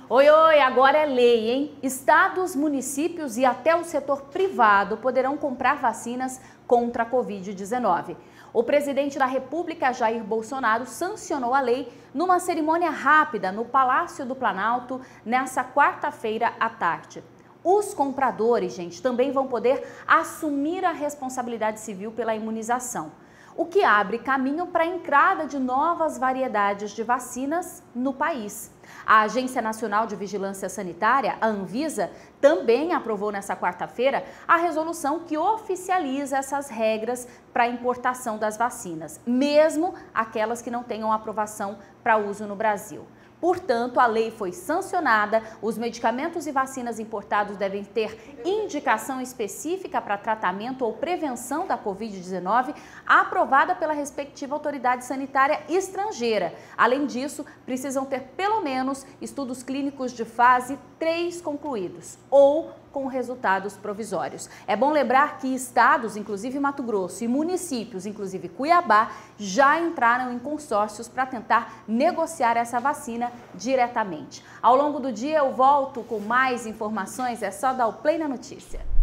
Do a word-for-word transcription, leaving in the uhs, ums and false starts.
Oi, oi, agora é lei, hein? Estados, municípios e até o setor privado poderão comprar vacinas contra a covid dezenove. O presidente da República, Jair Bolsonaro, sancionou a lei numa cerimônia rápida no Palácio do Planalto nessa quarta-feira à tarde. Os compradores, gente, também vão poder assumir a responsabilidade civil pela imunização, o que abre caminho para a entrada de novas variedades de vacinas no país. A Agência Nacional de Vigilância Sanitária, a Anvisa, também aprovou nesta quarta-feira a resolução que oficializa essas regras para a importação das vacinas, mesmo aquelas que não tenham aprovação para uso no Brasil. Portanto, a lei foi sancionada, os medicamentos e vacinas importados devem ter indicação específica para tratamento ou prevenção da covid dezenove aprovada pela respectiva autoridade sanitária estrangeira. Além disso, precisam ter pelo menos estudos clínicos de fase três concluídos ou com resultados provisórios. É bom lembrar que estados, inclusive Mato Grosso, e municípios, inclusive Cuiabá, já entraram em consórcios para tentar negociar essa vacina diretamente. Ao longo do dia eu volto com mais informações, é só dar o play na notícia.